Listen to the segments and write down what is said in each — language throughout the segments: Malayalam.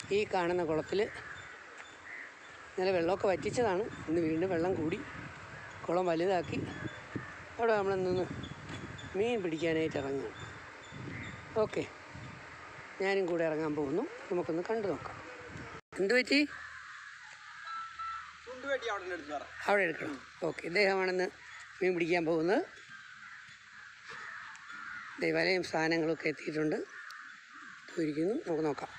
ഈ കാണുന്ന കുളത്തിൽ ഇന്നലെ വെള്ളമൊക്കെ വറ്റിച്ചതാണ്. ഇന്ന് വീണ്ടും വെള്ളം കൂടി കുളം വലുതാക്കി അവിടെ നമ്മളിന്ന് മീൻ പിടിക്കാനായിട്ട് ഇറങ്ങുകയാണ്. ഓക്കെ, ഞാനും കൂടെ ഇറങ്ങാൻ പോകുന്നു. നമുക്കൊന്ന് കണ്ടു നോക്കാം. എന്ത് പറ്റി? അവിടെ എടുക്കണം. ഓക്കെ, ഇദ്ദേഹമാണെന്ന് മീൻ പിടിക്കാൻ പോകുന്നത്. വലയും സാധനങ്ങളൊക്കെ എത്തിയിട്ടുണ്ട്. ഇരിക്കുന്നു, നമുക്ക് നോക്കാം.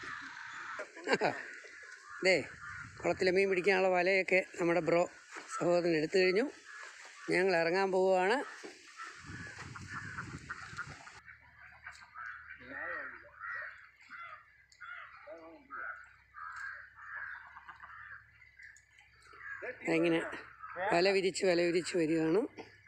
കുളത്തിലെ മീൻ പിടിക്കാനുള്ള വലയൊക്കെ നമ്മുടെ സഹോദരൻ എടുത്തു കഴിഞ്ഞു. ഞങ്ങൾ ഇറങ്ങാൻ പോവുകയാണ്. ഇങ്ങനെ വല വിരിച്ച് വരികയാണ്.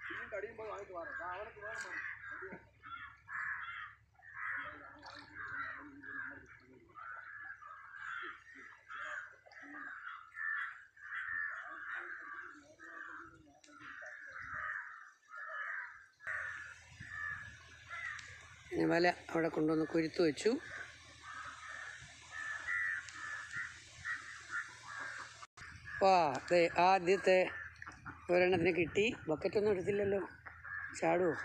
പിന്നെ വല അവിടെ കൊണ്ടുവന്ന് കുരുത്ത് വെച്ചു. ആദ്യത്തെ ഒരെണ്ണത്തിന് കിട്ടി. ബക്കറ്റൊന്നും എടുത്തില്ലല്ലോ, ചാടുവോ?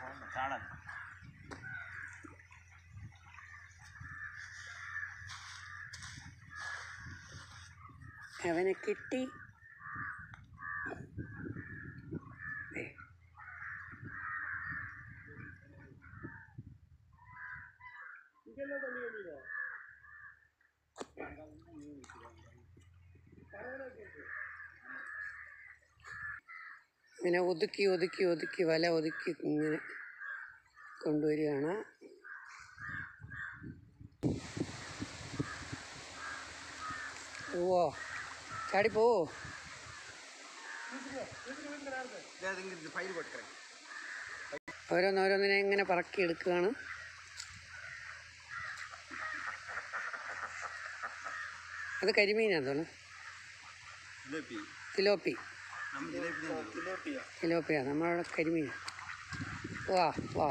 അവനെ കിട്ടി. ഇങ്ങനെ ഒതുക്കി വല ഒതുക്കി ഇങ്ങനെ കൊണ്ടുവരികയാണ്. പോവോ? ചാടിപ്പോവോ? ഓരോന്നോരോന്നിനെ ഇങ്ങനെ പറക്കി എടുക്കുകയാണ്. അത് കരിമീനാണ് തോന്നുന്നു. തിലോപ്പിയ നമ്മളവിടെ കരിമീൻ. വാ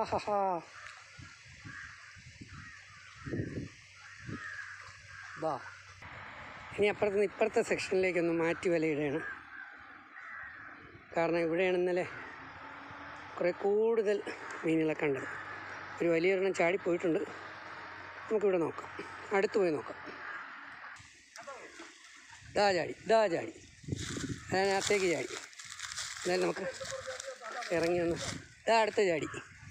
ഇനി അപ്പുറത്തുനിന്ന് ഇപ്പുറത്തെ സെക്ഷനിലേക്കൊന്ന് മാറ്റി വലയിടുകയാണ്. കാരണം ഇവിടെയാണ് ഇന്നലെ കുറേ കൂടുതൽ മീനുകളെ കണ്ടത്. ഒരു വലിയൊരെണ്ണം ചാടിപ്പോയിട്ടുണ്ട്. നമുക്കിവിടെ നോക്കാം, അടുത്ത് പോയി നോക്കാം. ദാ ചാടി അതിനകത്തേക്ക് ചാടി. എന്നാലും നമുക്ക് ഇറങ്ങി വന്ന് അടുത്ത ചാടി.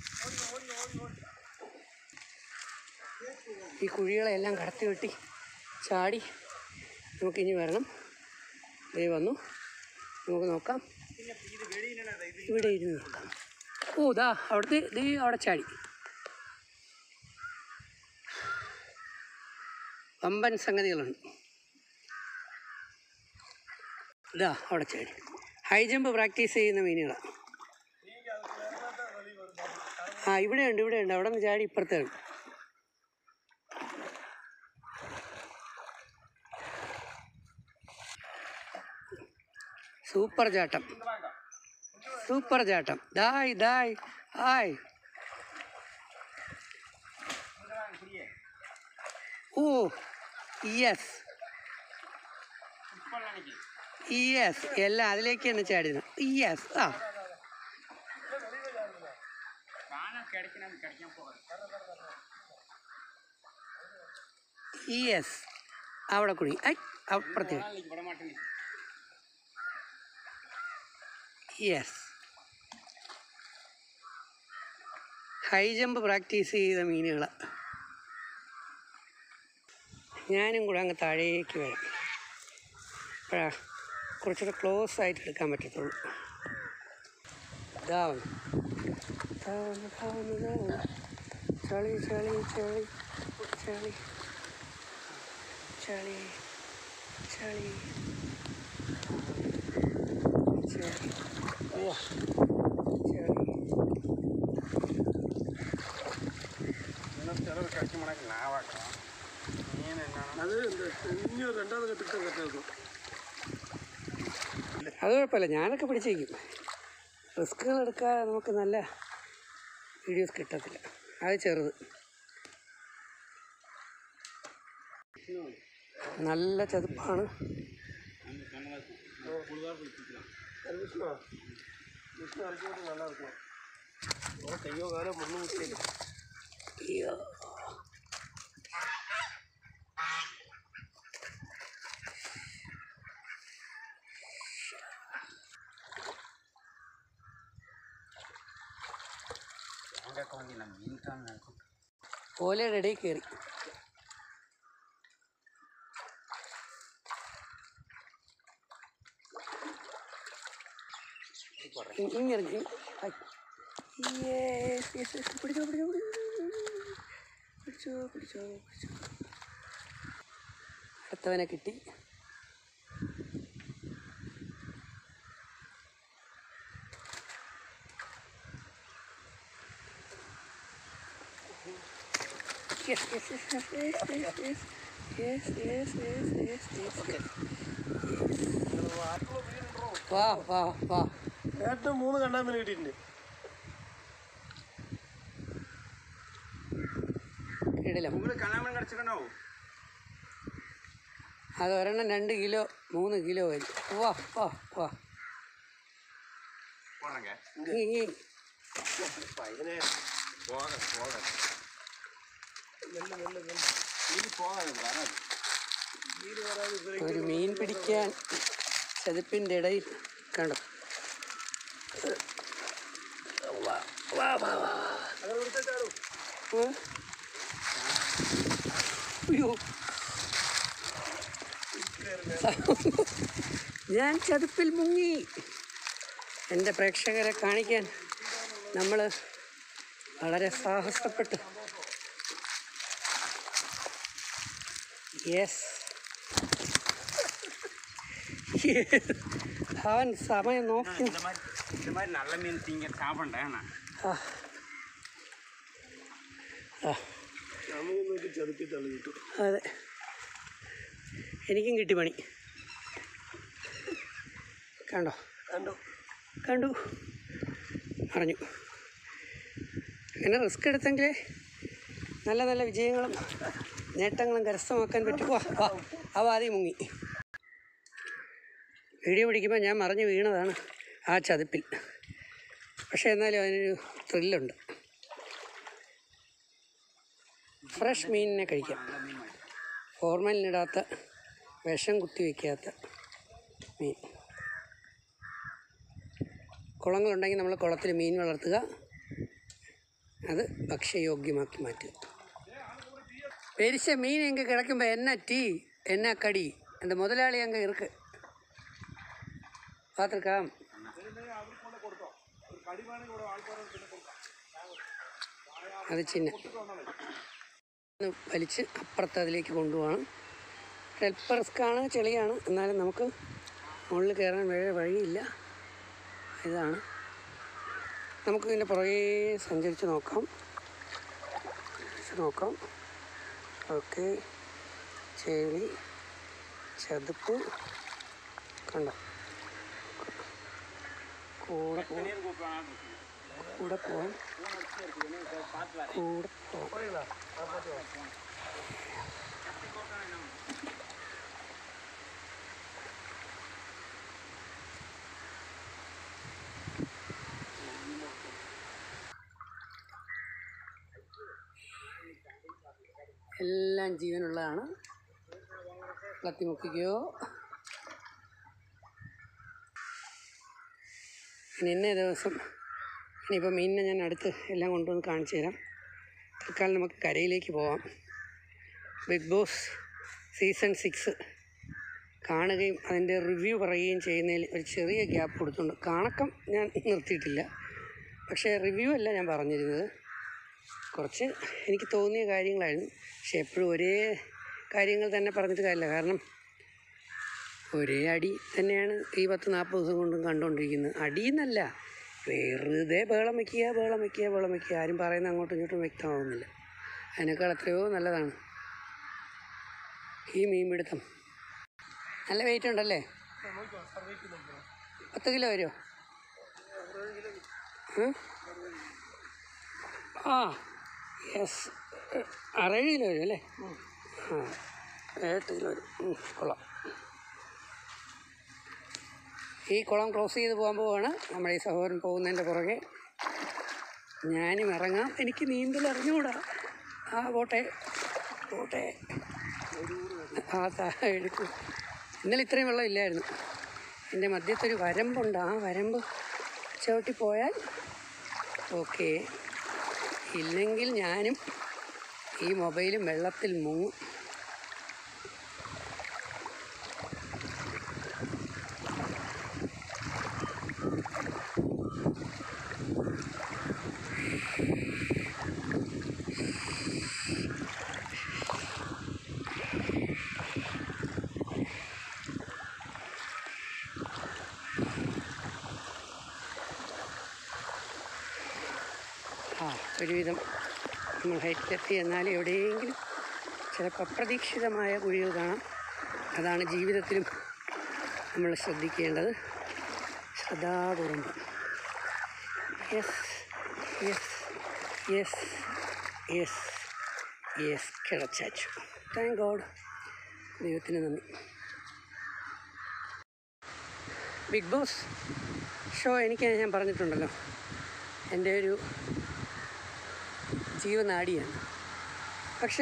ഈ കുഴികളെല്ലാം കടത്തി വെട്ടി ചാടി നമുക്കിനി വരണം. വന്നു, നമുക്ക് നോക്കാം. ഇവിടെ ഇരുന്ന് നോക്കാം. അവിടെ ചാടി. വമ്പൻ സംഗതികളുണ്ട്. അവിടെ ചാടി. ഹൈ ജമ്പ് പ്രാക്ടീസ് ചെയ്യുന്ന മീനുകളാണ്. ഇവിടെയുണ്ട്. അവിടെ നിന്ന് ചാടി ഇപ്പുറത്തേണ്. സൂപ്പർ ചാട്ടം. ഹായ്. യെസ് എല്ലാം അതിലേക്ക് തന്നെ ചാടിയിരുന്നു. അവിടെ കുഴി അപ്പുറത്തെ. ഹൈ ജമ്പ് പ്രാക്ടീസ് ചെയ്ത മീനുകളാണ്. ഞാനും കൂടെ അങ്ങ് താഴേക്ക് വരാം. അപ്പോഴാ കുറച്ചുകൂടെ ക്ലോസ് ആയിട്ട് എടുക്കാൻ പറ്റത്തുള്ളൂ. ചളി അത് കുഴപ്പമില്ല, ഞാനൊക്കെ പിടിച്ചേക്കും. റിസ്കുകൾ എടുക്കാതെ നമുക്ക് നല്ല വീഡിയോസ് കിട്ടത്തില്ല. അത് ചെറുത്. നല്ല ചതുപ്പാണ്. ഓലയുടെ ഇടയിൽ കയറി. ഇങ്ങനെ പിടിച്ചോ പിടിച്ചോ പിടിച്ചോ പിടിച്ചോ പിടിച്ചോ. അടുത്തവനെ കിട്ടി. Yes, yes, yes, yes, yes, yes, yes, yes, yes, yes, yes, yes. വാ വാ വാ. ഏറ്റവും 3 കണ്ണാമീൻ കിട്ടിയിട്ടുണ്ട്. ഇടയില്ല. കണ്ണാമീൻ കടിച്ചിട്ടുണ്ടോ? അത് ഒരെണ്ണം 2 കിലോ 3 കിലോ വരും. വാ വാ വാ. ഒരു മീൻ പിടിക്കാൻ ചതുപ്പിൻ്റെ ഇടയിൽ കണ്ടോ. അയ്യോ, ഞാൻ ചതുപ്പിൽ മുങ്ങി. എൻ്റെ പ്രേക്ഷകരെ കാണിക്കാൻ നമ്മൾ വളരെ സാഹസപ്പെട്ട്. യെസ്, അവൻ സമയം നോക്കി. നല്ല മീൻ തിങ്ങ സാപ്പിടേ. അതെ, എനിക്കും കിട്ടി പണി. കണ്ടോ കണ്ടു കണ്ടു അറിഞ്ഞു. അങ്ങനെ റിസ്ക് എടുത്തെങ്കിലേ നല്ല നല്ല വിജയങ്ങളും നേട്ടങ്ങളും കരസ്ഥമാക്കാൻ പറ്റും. അവ ആദ്യം മുങ്ങി. വീഡിയോ പിടിക്കുമ്പോൾ ഞാൻ മറിഞ്ഞ് വീണതാണ് ആ ചതുപ്പിൽ. പക്ഷേ എന്നാലും അതിനൊരു ത്രില്ലുണ്ട്. ഫ്രഷ് മീനിനെ കഴിക്കാം. ഫോർമലിനിടാത്ത, വിഷം കുത്തി വയ്ക്കാത്ത മീൻ. കുളങ്ങളുണ്ടെങ്കിൽ നമ്മൾ കുളത്തിൽ മീൻ വളർത്തുക, അത് ഭക്ഷ്യയോഗ്യമാക്കി മാറ്റുക. പെരിച്ച மீன் எங்கே கிடைக்கும்போ என்ன டீ என்ன கடி அந்த முதலாளி அங்கே இருக்கு பார்த்துருக்காம். അത് ചിന്ന വലിച്ച് അപ്പുറത്ത് അതിലേക്ക് കൊണ്ടുപോകണം. അല്പം റിസ്ക്കാണ്, ചെളിയാണ്. എന്നാലും നമുക്ക് മുകളിൽ കയറാൻ വേറെ വഴിയില്ല. ഇതാണ്. നമുക്ക് ഇതിൻ്റെ പുറകെ സഞ്ചരിച്ച് നോക്കാം. ഓക്കെ, ചെളി, ചതുപ്പ് കണ്ടോ. കൂടെ പോവാം. എല്ലാം ജീവനുള്ളതാണ്. കത്തിമുക്കിക്കോ. ഇന്നേ ദിവസം ഇനിയിപ്പോൾ മീനിനെ ഞാൻ അടുത്ത് എല്ലാം കൊണ്ടുവന്ന് കാണിച്ചു തരാം. തൽക്കാലം നമുക്ക് കരയിലേക്ക് പോവാം. ബിഗ് ബോസ് സീസൺ 6 കാണുകയും അതിൻ്റെ റിവ്യൂ പറയുകയും ചെയ്യുന്നതിൽ ഒരു ചെറിയ ഗ്യാപ്പ് കൊടുത്തുണ്ട്. കാണക്കം ഞാൻ നിർത്തിയിട്ടില്ല, പക്ഷേ റിവ്യൂ അല്ല ഞാൻ പറഞ്ഞിരുന്നത്. കുറച്ച് എനിക്ക് തോന്നിയ കാര്യങ്ങളായിരുന്നു. പക്ഷെ എപ്പോഴും ഒരേ കാര്യങ്ങൾ തന്നെ പറഞ്ഞിട്ട് കാര്യമില്ല. കാരണം ഒരേ അടി തന്നെയാണ് ഈ 10-40 ദിവസം കൊണ്ടും കണ്ടുകൊണ്ടിരിക്കുന്നത്. അടിയെന്നല്ല, വെറുതെ ബഹളം വയ്ക്കുക. ആരും പറയുന്നത് അങ്ങോട്ടും ഇങ്ങോട്ടും വ്യക്തമാവുന്നില്ല. അതിനേക്കാൾ എത്രയോ നല്ലതാണ് ഈ മീൻപിടുത്തം. നല്ല വെയിറ്റ് ഉണ്ടല്ലേ? 10 കിലോ വരുമോ? യെസ്, 6-7 കിലോ വരും അല്ലേ? 8 കിലോ വരും. കൊള്ളാം. ഈ കുളം ക്രോസ് ചെയ്ത് പോകാൻ പോവാണ് നമ്മുടെ ഈ സഹോദരൻ പോകുന്നതിൻ്റെ പുറകെ ഞാനും ഇറങ്ങാം. എനിക്ക് നീന്തൽ അറിഞ്ഞുകൂടാ. പോട്ടെ എടുക്കും. ഇന്നലെ ഇത്രയും വെള്ളം ഇല്ലായിരുന്നു. എൻ്റെ മധ്യത്തൊരു വരമ്പുണ്ട്. ആ വരമ്പ് ചവിട്ടി പോയാൽ ഓക്കെ, ഇല്ലെങ്കിൽ ഞാനും ഈ മൊബൈലും വെള്ളത്തിൽ മുങ്ങും. ഒരുവിധം നമ്മൾ ഹൈറ്റിലെത്തി. എന്നാലും എവിടെയെങ്കിലും ചിലപ്പോൾ അപ്രതീക്ഷിതമായ കുഴികൾ കാണാം. അതാണ് ജീവിതത്തിലും നമ്മൾ ശ്രദ്ധിക്കേണ്ടത്. ശ്രദ്ധാപൂർവം. യെസ് കിടച്ചാച്ചു. Thank God. ദൈവത്തിന് നന്ദി. ബിഗ് ബോസ് ഷോ എനിക്ക് ഞാൻ പറഞ്ഞിട്ടുണ്ടല്ലോ, എൻ്റെ ഒരു ജീവനാഡിയാണ്. പക്ഷേ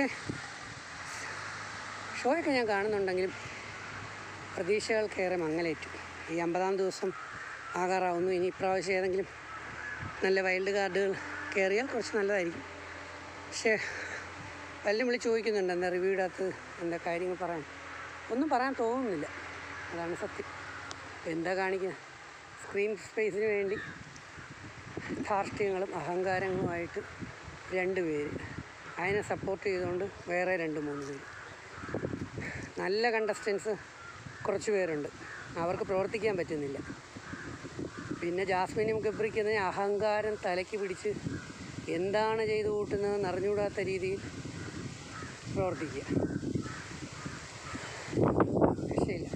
ഷോയൊക്കെ ഞാൻ കാണുന്നുണ്ടെങ്കിലും പ്രതീക്ഷകൾക്കേറെ മങ്ങലേറ്റു. ഈ 50-ാം ദിവസം ആകാറാവുന്നു. ഇനി ഇപ്രാവശ്യം ഏതെങ്കിലും നല്ല വൈൽഡ് കാർഡുകൾ കയറിയാൽ കുറച്ച് നല്ലതായിരിക്കും. പക്ഷേ പലരും വിളിച്ച് ചോദിക്കുന്നുണ്ട്, എന്താ റിവ്യൂയുടെ അകത്ത് എന്താ കാര്യങ്ങൾ പറയാൻ. ഒന്നും പറയാൻ തോന്നുന്നില്ല. അതാണ് സത്യം. എന്താ കാണിക്കുക? സ്ക്രീൻ സ്പേസിന് വേണ്ടി ധാർഷ്ട്യങ്ങളും അഹങ്കാരങ്ങളുമായിട്ട് 2 പേര്, അതിനെ സപ്പോർട്ട് ചെയ്തുകൊണ്ട് വേറെ 2-3 പേര്. നല്ല കണ്ടസ്റ്റൻസ് കുറച്ച് പേരുണ്ട്, അവർക്ക് പ്രവർത്തിക്കാൻ പറ്റുന്നില്ല. പിന്നെ ജാസ്മിനും ഗബ്രിക്കുന്നതിന് അഹങ്കാരം തലയ്ക്ക് പിടിച്ച് എന്താണ് ചെയ്തു കൂട്ടുന്നതെന്ന് അറിഞ്ഞുകൂടാത്ത രീതിയിൽ പ്രവർത്തിക്കുക. രക്ഷയില്ല.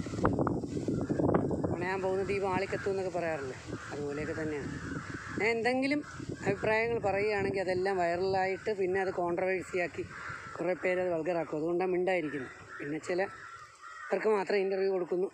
പണയാൻ പോകുന്ന ദീപം ആളിക്കത്തും എന്നൊക്കെ പറയാറില്ലേ, അതുപോലെയൊക്കെ തന്നെയാണ്. ഞാൻ എന്തെങ്കിലും അഭിപ്രായങ്ങൾ പറയുകയാണെങ്കിൽ അതെല്ലാം വൈറലായിട്ട് പിന്നെ അത് കോൺട്രവേഴ്സിയാക്കി കുറേ പേര് അത് വൾഗറാക്കും. അതുകൊണ്ടാണ് മിണ്ടായിരിക്കുന്നത്. പിന്നെ ചിലർക്ക് മാത്രം ഇൻ്റർവ്യൂ കൊടുക്കുന്നു.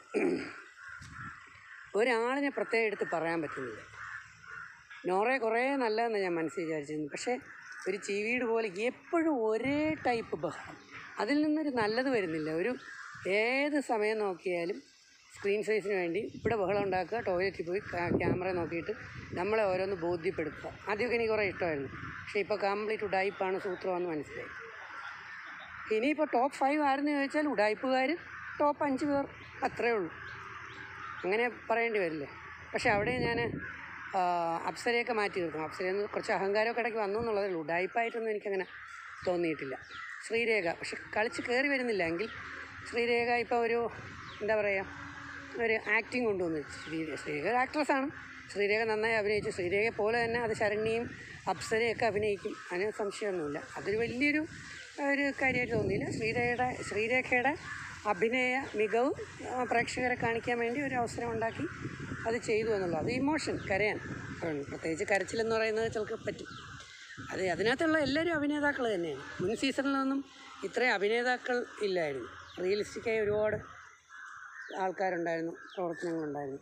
ഒരാളിനെ പ്രത്യേകം എടുത്ത് പറയാൻ പറ്റുന്നില്ല. നോറയെ കുറേ നല്ലതെന്ന് ഞാൻ മനസ്സിൽ വിചാരിച്ചിരുന്നു. പക്ഷേ ഒരു ചീവീട് പോലെ എപ്പോഴും ഒരേ ടൈപ്പ് ബഹളം, അതിൽ നിന്നൊരു നല്ലത് വരുന്നില്ല. ഏത് സമയം നോക്കിയാലും സ്ക്രീൻ സൈസിന് വേണ്ടി ഇവിടെ ബഹളം ഉണ്ടാക്കുക, ടോയ്ലറ്റിൽ പോയി ക്യാമറ നോക്കിയിട്ട് നമ്മളെ ഓരോന്ന് ബോധ്യപ്പെടുത്തുക. ആദ്യമൊക്കെ എനിക്ക് കുറേ ഇഷ്ടമായിരുന്നു. പക്ഷേ ഇപ്പോൾ കംപ്ലീറ്റ് ഉഡായിപ്പാണ് സൂത്രമെന്ന് മനസ്സിലായി. ഇനിയിപ്പോൾ ടോപ്പ് 5 ആരെന്ന് ചോദിച്ചാൽ ഉഡായിപ്പുകാർ ടോപ്പ് 5 പേർ, അത്രയേ ഉള്ളൂ. അങ്ങനെ പറയേണ്ടി വരില്ലേ. പക്ഷേ അവിടെ ഞാൻ അപ്സരയൊക്കെ മാറ്റി നിർത്തണം. അപ്സരയിൽ നിന്ന് കുറച്ച് അഹങ്കാരമൊക്കെ ഇടയ്ക്ക് വന്നു എന്നുള്ളതേ ഉള്ളൂ. ഉഡായിപ്പായിട്ടൊന്നും എനിക്കങ്ങനെ തോന്നിയിട്ടില്ല. ശ്രീരേഖ പക്ഷെ കളിച്ച് കയറി വരുന്നില്ല എങ്കിൽ ശ്രീരേഖ ഇപ്പോൾ എന്താ പറയുക, ഒരു ആക്ടിങ് കൊണ്ടുവന്നു. ശ്രീരേഖ ഒരു ആക്ട്രസ്സാണ്. ശ്രീരേഖ നന്നായി അഭിനയിച്ചു. ശ്രീരേഖയെ പോലെ തന്നെ അത് ശരണ്യയും അപ്സരയൊക്കെ അഭിനയിക്കും, അതിന് സംശയമൊന്നുമില്ല. അതൊരു വലിയൊരു കാര്യമായിട്ട് തോന്നിയില്ല. ശ്രീരേഖയുടെ അഭിനയ മികവ് പ്രേക്ഷകരെ കാണിക്കാൻ വേണ്ടി ഒരു അവസരം ഉണ്ടാക്കി അത് ചെയ്തു എന്നുള്ളത്. അത് ഇമോഷൻ, കരയാൻ, പ്രത്യേകിച്ച് കരച്ചിലെന്ന് പറയുന്നത് ചിലർക്ക് പറ്റും. അതിനകത്തുള്ള എല്ലാവരും അഭിനേതാക്കൾ തന്നെയാണ്. മുൻ സീസണിലൊന്നും ഇത്രയും അഭിനേതാക്കൾ ഇല്ലായിരുന്നു. റിയലിസ്റ്റിക്കായി ഒരുപാട് ആൾക്കാരുണ്ടായിരുന്നു, പ്രവർത്തനങ്ങളുണ്ടായിരുന്നു.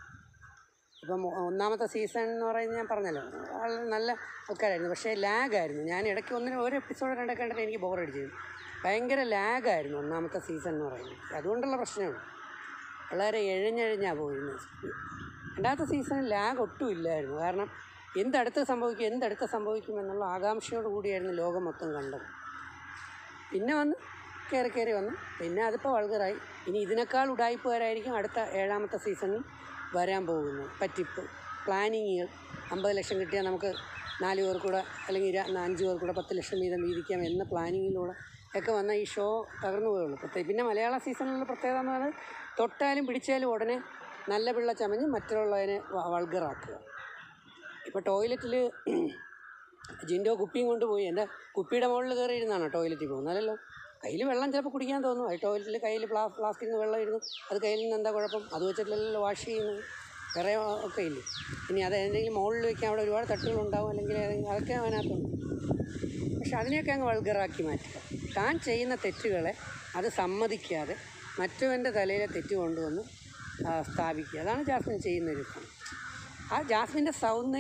ഇപ്പം 1ാമത്തെ സീസൺ എന്ന് പറയുന്നത് ഞാൻ പറഞ്ഞല്ലോ, നല്ല ആൾക്കാരായിരുന്നു. പക്ഷേ ലാഗായിരുന്നു. ഞാൻ ഇടയ്ക്ക് ഒരു എപ്പിസോഡ് 2 കണ്ടിട്ട് എനിക്ക് ബോറടിച്ചിരുന്നു. ഭയങ്കര ലാഗായിരുന്നു 1ാമത്തെ സീസൺ എന്ന് പറയുന്നത്. അതുകൊണ്ടുള്ള പ്രശ്നമാണ്. വളരെ എഴഞ്ഞാണ് പോയിരുന്നത്. 2ാമത്തെ സീസണിൽ ലാഗ് ഒട്ടും ഇല്ലായിരുന്നു. കാരണം എന്തടുത്ത് സംഭവിക്കും എന്നുള്ള ആകാംക്ഷയോട് കൂടിയായിരുന്നു ലോകം മൊത്തം കണ്ടത്. പിന്നെ കയറി വന്നു. പിന്നെ അതിപ്പോൾ വൾഗറായി. ഇനി ഇതിനേക്കാൾ ഉഡായിപ്പുകാരായിരിക്കും അടുത്ത 7ാമത്തെ സീസണിൽ വരാൻ പോകുന്നു. പറ്റിപ്പ്, പ്ലാനിങ്ങുകൾ, 50 ലക്ഷം കിട്ടിയാൽ നമുക്ക് 4 പേർ കൂടെ അല്ലെങ്കിൽ 5 പേർ കൂടെ 10 ലക്ഷം വീതം വീതിക്കാം എന്ന പ്ലാനിങ്ങിലൂടെ ഒക്കെ വന്ന ഈ ഷോ തകർന്നു പോയുള്ളൂ. പിന്നെ മലയാള സീസണിലുള്ള പ്രത്യേകത എന്ന് പറഞ്ഞാൽ തൊട്ടാലും പിടിച്ചാലും ഉടനെ നല്ല പിള്ള ചമഞ്ഞ് മറ്റുള്ളതിനെ വൾഗറാക്കുക. ഇപ്പോൾ ടോയ്ലറ്റിൽ ജിൻഡോ കുപ്പിയും കൊണ്ടുപോയി. എൻ്റെ കുപ്പിയുടെ മുകളിൽ കയറി ഇരുന്നാണോ ടോയ്ലറ്റിൽ പോകുന്നത്? അല്ലല്ലോ. കയ്യിൽ വെള്ളം ചിലപ്പോൾ കുടിക്കാൻ തോന്നും. അത് ടോയ്ലറ്റിൽ കയ്യിൽ ഫ്ലാസ്കിൽ നിന്ന് വെള്ളം ഇരുന്നു. അത് കയ്യിൽ നിന്ന് എന്താ കുഴപ്പം? അത് വെച്ചിട്ടല്ലോ വാഷ് ചെയ്യുന്നത്. വേറെ ഒക്കെ ഇല്ലേ. ഇനി അത് എന്തെങ്കിലും മുകളിൽ വയ്ക്കാൻ അവിടെ ഒരുപാട് തട്ടുകളുണ്ടാവും, അല്ലെങ്കിൽ അതൊക്കെ അതിനകത്തുണ്ട്. പക്ഷെ അതിനെയൊക്കെ അങ്ങ് വൾഗറാക്കി മാറ്റുക. താൻ ചെയ്യുന്ന തെറ്റുകളെ അത് സമ്മതിക്കാതെ മറ്റവൻ്റെ തലയിലെ തെറ്റ് കൊണ്ടുവന്ന് സ്ഥാപിക്കുക. അതാണ് ജാസ്മിൻ ചെയ്യുന്നൊരു കാര്യം. ആ ജാസ്മിൻ്റെ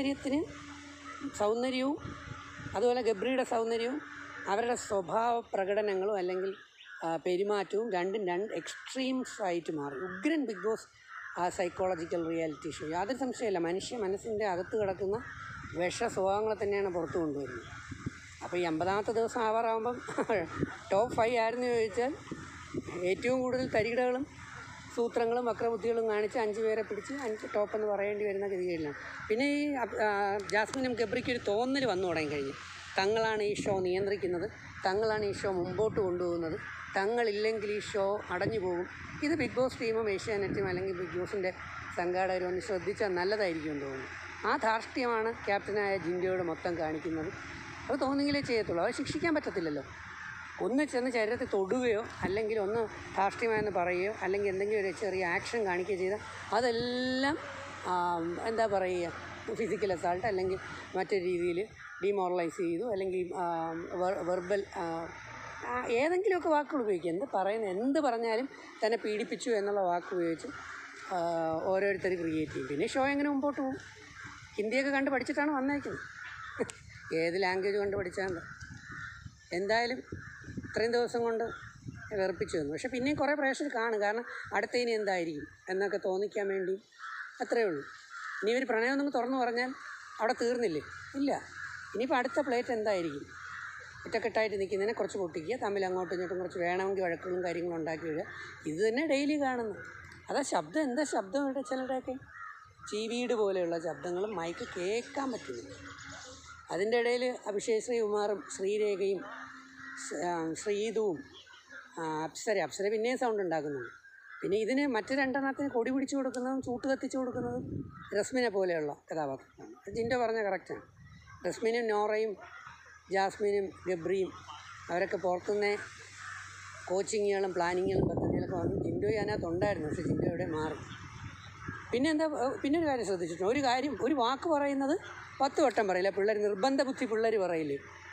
സൗന്ദര്യവും അതുപോലെ ഗബ്രിയുടെ സൗന്ദര്യവും അവരുടെ സ്വഭാവ പ്രകടനങ്ങളും അല്ലെങ്കിൽ പെരുമാറ്റവും രണ്ടും എക്സ്ട്രീംസ് ആയിട്ട് മാറി. ഉഗ്രൻ Bigg Boss psychological reality show. യാതൊരു സംശയമില്ല, മനസ്സിൻ്റെ അകത്ത് കിടക്കുന്ന വിഷ സ്വഭാവങ്ങളെ തന്നെയാണ് പുറത്തു കൊണ്ടുവരുന്നത്. അപ്പോൾ ഈ 50ാമത്തെ ദിവസം ആവാറാകുമ്പം ടോപ്പ് 5 ആയിരുന്നു ചോദിച്ചാൽ ഏറ്റവും കൂടുതൽ തരികിടകളും സൂത്രങ്ങളും വക്രബുദ്ധികളും കാണിച്ച് 5 പേരെ പിടിച്ച് 5 ടോപ്പ് എന്ന് പറയേണ്ടി വരുന്ന ഗതികയിലാണ്. പിന്നെ ഈ ജാസ്മിനും ഗബ്രിക്കും ഒരു തോന്നൽ വന്നു തുടങ്ങി കഴിഞ്ഞു. തങ്ങളാണ് ഈ ഷോ നിയന്ത്രിക്കുന്നത്, തങ്ങളാണ് ഈ ഷോ മുമ്പോട്ട് കൊണ്ടുപോകുന്നത്, തങ്ങളില്ലെങ്കിൽ ഈ ഷോ അടഞ്ഞു പോകും. ഇത് ബിഗ് ബോസ് ടീമും ഏഷ്യാനെറ്റും അല്ലെങ്കിൽ ബിഗ് ബോസിൻ്റെ സംഘാടകരും ഒന്ന് ശ്രദ്ധിച്ചാൽ നല്ലതായിരിക്കും എന്ന് തോന്നുന്നു. ആ ധാർഷ്ട്യമാണ് ക്യാപ്റ്റനായ ജിൻഡോയോട് മൊത്തം കാണിക്കുന്നത്. അത് തോന്നുമെങ്കിലേ ചെയ്യത്തുള്ളൂ. അത് ശിക്ഷിക്കാൻ പറ്റത്തില്ലല്ലോ. ഒന്ന് ചെന്ന് ശരീരത്തിൽ തൊടുകയോ അല്ലെങ്കിൽ ഒന്ന് ധാർഷ്ട്യമായെന്ന് പറയുകയോ അല്ലെങ്കിൽ എന്തെങ്കിലും ഒരു ചെറിയ ആക്ഷൻ കാണിക്കുകയോ ചെയ്താൽ അതെല്ലാം എന്താ പറയുക, ഫിസിക്കൽ അസാൾട്ട് അല്ലെങ്കിൽ മറ്റൊരു രീതിയിൽ ഡിമോറലൈസ് ചെയ്തു അല്ലെങ്കിൽ വെർബൽ ഏതെങ്കിലുമൊക്കെ വാക്കുകൾ ഉപയോഗിക്കുക. എന്ത് പറഞ്ഞാലും തന്നെ പീഡിപ്പിച്ചു എന്നുള്ള വാക്ക് ഉപയോഗിച്ച് ഓരോരുത്തർ ക്രിയേറ്റ് ചെയ്യും. പിന്നെ ഷോ എങ്ങനെ മുമ്പോട്ട് പോകും? ഹിന്ദിയൊക്കെ കണ്ട് പഠിച്ചിട്ടാണ് വന്നേക്കുന്നത്. ഏത് ലാംഗ്വേജ് കൊണ്ട് പഠിച്ചാൽ എന്തായാലും ഇത്രയും ദിവസം കൊണ്ട് വെറുപ്പിച്ചു തന്നു. പക്ഷെ പിന്നെയും കുറേ പ്രേക്ഷകർ കാണും. കാരണം അടുത്ത ഇനി എന്തായിരിക്കും എന്നൊക്കെ തോന്നിക്കാൻ വേണ്ടി അത്രയേ ഉള്ളൂ. ഇനി ഒരു പ്രണയം ഒന്നും തുറന്നു പറഞ്ഞാൽ അവിടെ തീർന്നില്ലേ? ഇല്ല. ഇനിയിപ്പോൾ അടുത്ത പ്ലേറ്റ് എന്തായിരിക്കും? ഒറ്റക്കെട്ടായിട്ട് നിൽക്കുന്നതിനെ കുറച്ച് പൊട്ടിക്കുക, തമ്മിൽ അങ്ങോട്ടും ഇങ്ങോട്ടും കുറച്ച് വേണമെങ്കിൽ വഴക്കുകളും കാര്യങ്ങളും ഉണ്ടാക്കി വിടുക. ഇത് തന്നെ ഡെയിലി കാണുന്നു. അതാ ശബ്ദം, എന്താ ശബ്ദം ഇവിടെ ചിലരുടെയൊക്കെ ചീവീട് പോലെയുള്ള ശബ്ദങ്ങളും മൈക്ക് കേൾക്കാൻ പറ്റുന്നില്ല. അതിൻ്റെ ഇടയിൽ അഭിഷേക് ശ്രീകുമാറും ശ്രീരേഖയും ശ്രീതുവും അപ്സര പിന്നെയും സൗണ്ട് ഉണ്ടാക്കുന്നുണ്ട്. പിന്നെ ഇതിന് മറ്റു 2 കൊടി പിടിച്ചു കൊടുക്കുന്നതും ചൂട്ട് കത്തിച്ചു കൊടുക്കുന്നതും റസ്മിനെ പോലെയുള്ള കഥാപാത്രങ്ങളാണ്. ജിൻഡോ പറഞ്ഞ കറക്റ്റാണ്. റസ്മിനും നോറയും ജാസ്മിനും ഗബ്രിയും അവരൊക്കെ പുറത്തുനിന്ന് കോച്ചിങ്ങുകളും പ്ലാനിങ്ങുകളും പദ്ധതികളൊക്കെ വന്നു. ജിൻഡോ അതിനകത്തുണ്ടായിരുന്നു. പക്ഷേ ജിൻഡോ ഇവിടെ മാറി. പിന്നെ ഒരു കാര്യം ശ്രദ്ധിച്ചിട്ടുണ്ട്. ഒരു വാക്ക് പറയുന്നത് 10 വട്ടം പറയില്ല. പിള്ളേർ നിർബന്ധ ബുദ്ധി പിള്ളേർ പറയില്ലേ,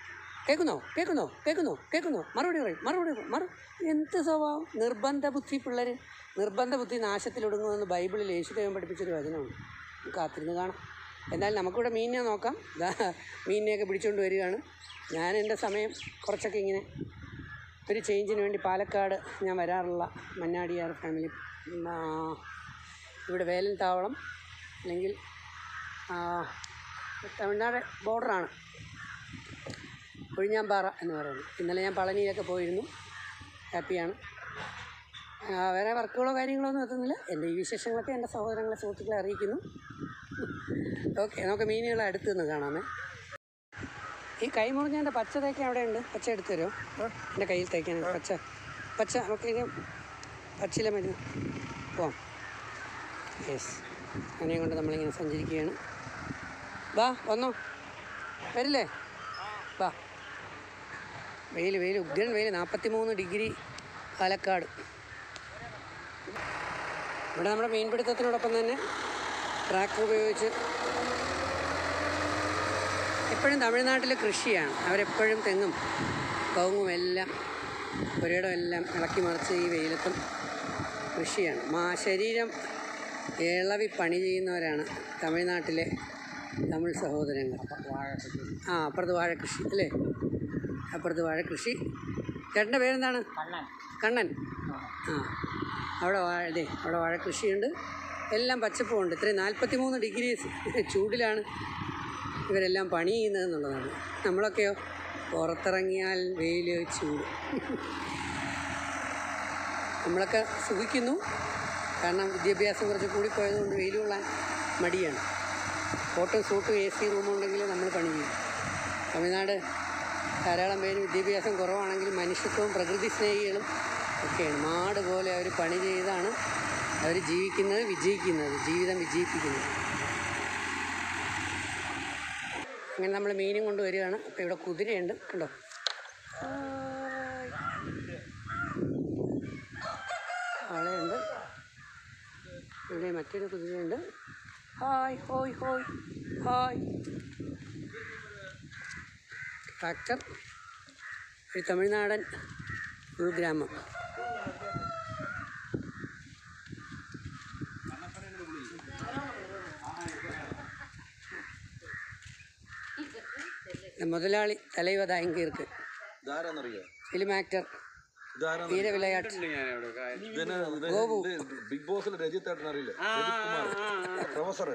കേൾക്കുന്നോ മറുപടി എന്ത് സ്വഭാവം? നിർബന്ധ ബുദ്ധി നാശത്തിലൊടുങ്ങുമെന്ന് ബൈബിളിൽ യേശുദേവൻ പഠിപ്പിച്ചൊരു വചനമുണ്ട്. കാത്തിരുന്ന് കാണാം. എന്നാലും നമുക്കിവിടെ മീനിനെ നോക്കാം. മീനിനെയൊക്കെ പിടിച്ചുകൊണ്ട് വരികയാണ്. ഞാൻ എൻ്റെ സമയം കുറച്ചൊക്കെ ഇങ്ങനെ ഒരു ചേഞ്ചിന് വേണ്ടി പാലക്കാട് ഞാൻ വരാറുള്ള മന്നാടിയാർ ഫാമിലി ഇവിടെ വേലൻ താവളം അല്ലെങ്കിൽ തമിഴ്നാട് ബോർഡറാണ്, കൊഴിഞ്ഞാമ്പാറ എന്ന് പറയുന്നത്. ഇന്നലെ ഞാൻ പളനിയിലൊക്കെ പോയിരുന്നു. ഹാപ്പിയാണ്. വേറെ വർക്കുകളോ കാര്യങ്ങളോ ഒന്നും എത്തുന്നില്ല. എൻ്റെ ഈ വിശേഷങ്ങളൊക്കെ എൻ്റെ സഹോദരങ്ങളെ സുഹൃത്തുക്കളെ അറിയിക്കുന്നു. ഓക്കെ, നമുക്ക് മീനുകളെ അടുത്ത് നിന്ന് കാണാമേ. ഈ കൈ മുറിഞ്ഞതിൻ്റെ പച്ച തേക്കാൻ അവിടെ ഉണ്ട്. പച്ച എടുത്തു തരുമോ? എൻ്റെ കയ്യിൽ തേക്കാൻ പച്ച നമുക്ക് ഇനി പച്ചില മരുന്ന് പോവാം. യെസ്, അതിനെയും കൊണ്ട് നമ്മളിങ്ങനെ സഞ്ചരിക്കുകയാണ്. വാ, വന്നോ, വരില്ലേ? വാ. വെയിൽ ഉഗ്രൻ വെയിൽ, 43 ഡിഗ്രി പാലക്കാട്. ഇവിടെ നമ്മുടെ മീൻപിടുത്തത്തിനോടൊപ്പം തന്നെ ട്രാക്ടർ ഉപയോഗിച്ച് എപ്പോഴും തമിഴ്നാട്ടിൽ കൃഷിയാണ്. അവരെപ്പോഴും തെങ്ങും കവുങ്ങും എല്ലാം ഒരിടം എല്ലാം ഇളക്കി മറിച്ച് ഈ വെയിലത്തും കൃഷിയാണ്. ശരീരം ഇളവി പണി ചെയ്യുന്നവരാണ് തമിഴ്നാട്ടിലെ തമിഴ് സഹോദരങ്ങൾ. അപ്പുറത്ത് വാഴക്കൃഷി അല്ലേ? അപ്പുറത്ത് വാഴക്കൃഷി. ചേട്ടൻ്റെ പേരെന്താണ്? കണ്ണൻ. അവിടെ വാഴക്കൃഷിയുണ്ട്. എല്ലാം പച്ചപ്പുണ്ട്. ഇത്രയും 43 ഡിഗ്രി ചൂടിലാണ് ഇവരെല്ലാം പണി ചെയ്യുന്നതെന്നുള്ളതാണ്. നമ്മളൊക്കെയോ പുറത്തിറങ്ങിയാൽ വെയിൽ, ചൂട്. നമ്മളൊക്കെ സുഖിക്കുന്നു. കാരണം വിദ്യാഭ്യാസം കുറച്ച് കൂടിപ്പോയതുകൊണ്ട് വെയിൽ കൊള്ളാൻ മടിയാണ്. കോട്ടും സൂട്ടും AC റൂമുണ്ടെങ്കിൽ നമ്മൾ പണി ചെയ്യും. തമിഴ്നാട് ധാരാളം പേര് വിദ്യാഭ്യാസം കുറവാണെങ്കിലും മനുഷ്യത്വവും പ്രകൃതി സ്നേഹികളും ഒക്കെയാണ്. മാട് പോലെ അവർ പണി ചെയ്താണ് അവർ ജീവിക്കുന്നത്, ജീവിതം വിജയിപ്പിക്കുന്നത്. അങ്ങനെ നമ്മൾ മീനും കൊണ്ട് വരികയാണ്. അപ്പോൾ ഇവിടെ കുതിരയുണ്ട്, കണ്ടോ? ആളെയുണ്ട്. ഇവിടെ മറ്റൊരു കുതിരയുണ്ട്. ഹായ് ഹോയ് ഹോയ് ഹായ്. ട്രാക്ടർ, ഒരു തമിഴ്നാടൻ ഉൾഗ്രാമം. മുതലാളി തലൈവ താങ്കീർക്ക് ഇതാരാന്നറിയോ? ഫിലിം ആക്ടർ ഇതാരാന്ന് വീരവിളയാട്ട് ഗോപു ബിഗ് ബോസിലെ രജിത്ത് ഏട്ടൻ അറിയില്ലേ? രജിത് കുമാർ പ്രൊഫസർ.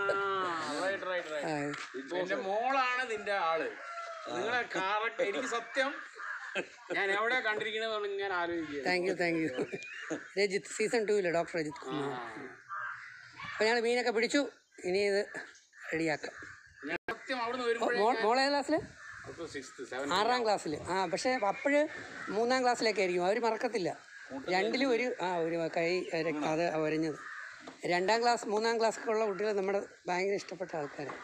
എന്റെ മോളാണ് നിന്റെ ആള്. നിങ്ങളെ കറക്റ്റ്. എനിക്ക് സത്യം ഞാൻ എവിടെ കണ്ടിരിക്കണെന്ന് ഞാൻ ആലോചിക്കുക. Thank you Rajith season 2 doctor Rajith Kumar. അപ്പോൾ ഞങ്ങൾ മീനൊക്കെ പിടിച്ചു. ഇനി ഇത് റെഡിയാക്കാം. ഞാൻ സത്യം അവിടുന്ന് വരുമ്പോൾ മോളേ ക്ലാസ്സിൽ 6ാം ക്ലാസ്സിൽ. പക്ഷേ അപ്പോഴ് 3ാം ക്ലാസ്സിലൊക്കെ ആയിരിക്കും. അവർ മറക്കത്തില്ല. രണ്ടിലും ഒരു കൈ അത് വരഞ്ഞത്. 2ാം ക്ലാസ് 3ാം ക്ലാസ്സൊക്കെ ഉള്ള കുട്ടികൾ നമ്മുടെ ഭയങ്കര ഇഷ്ടപ്പെട്ട ആൾക്കാരാണ്.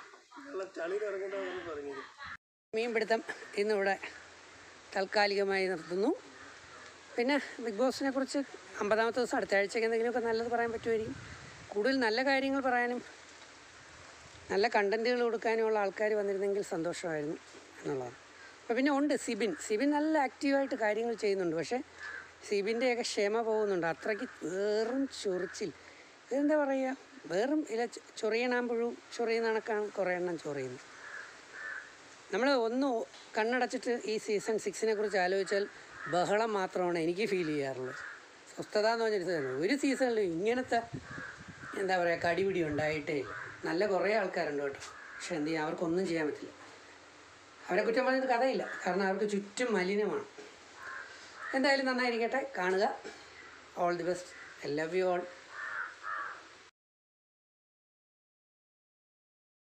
മീൻപിടുത്തം ഇന്നിവിടെ താൽക്കാലികമായി നിർത്തുന്നു. പിന്നെ ബിഗ് ബോസിനെ കുറിച്ച് 50ാമത്തെ ദിവസം അടുത്ത ആഴ്ചയ്ക്ക് എന്തെങ്കിലുമൊക്കെ നല്ലത് പറയാൻ പറ്റുമായിരിക്കും. കൂടുതൽ നല്ല കാര്യങ്ങൾ പറയാനും നല്ല കണ്ടൻറ്റുകൾ കൊടുക്കാനുമുള്ള ആൾക്കാർ വന്നിരുന്നെങ്കിൽ സന്തോഷമായിരുന്നു എന്നുള്ളതാണ്. അപ്പോൾ പിന്നെ ഉണ്ട് സിബിൻ നല്ല ആക്റ്റീവായിട്ട് കാര്യങ്ങൾ ചെയ്യുന്നുണ്ട്. പക്ഷേ സിബിൻ്റെയൊക്കെ ക്ഷമ പോകുന്നുണ്ട്. അത്രയ്ക്ക് വെറും ചൊറിച്ചിൽ. ഇതെന്താ പറയുക, വെറും ചൊറിയണാമ്പുഴു ചൊറിയുന്ന കണക്കാണ് കുറേ എണ്ണം ചൊറിയുന്നത്. നമ്മൾ ഒന്ന് കണ്ണടച്ചിട്ട് ഈ സീസൺ 6നെ കുറിച്ച് ആലോചിച്ചാൽ ബഹളം മാത്രമാണ് എനിക്ക് ഫീൽ ചെയ്യാറുള്ളത്. സ്വസ്ഥത എന്ന് പറഞ്ഞിട്ട് ഒരു സീസണിൽ ഇങ്ങനത്തെ എന്താ പറയുക കടിപിടി ഉണ്ടായിട്ടേ ഇല്ല. നല്ല കുറേ ആൾക്കാരുണ്ട് കേട്ടോ. പക്ഷെ എന്ത് ചെയ്യാം, അവർക്കൊന്നും ചെയ്യാൻ പറ്റില്ല. അവരെ കുറ്റം പറഞ്ഞിട്ട് കഥയില്ല. കാരണം അവർക്ക് ചുറ്റും മലിനമാണ്. എന്തായാലും നന്നായിരിക്കട്ടെ. കാണുക. All the best. I love you all.